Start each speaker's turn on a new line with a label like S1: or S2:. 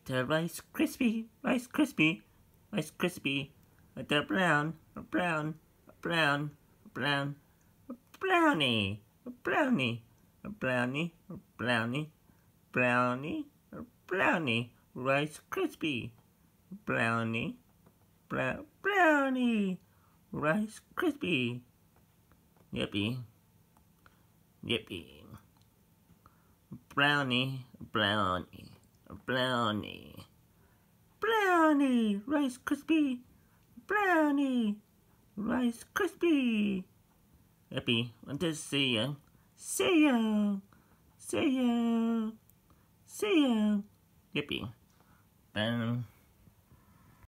S1: The Rice Krispie, Rice Krispie, Rice Krispie. The brown, brown, brown, brown, brownie, brownie, brownie, brownie, brownie, brownie, Rice Krispie, brownie, brownie, Rice Krispie. Yippee, yippee. Brownie, brownie, brownie, brownie, Rice Krispie, brownie, Rice Krispie. Yippee, want to see ya, see ya, see ya, see ya. Yippee.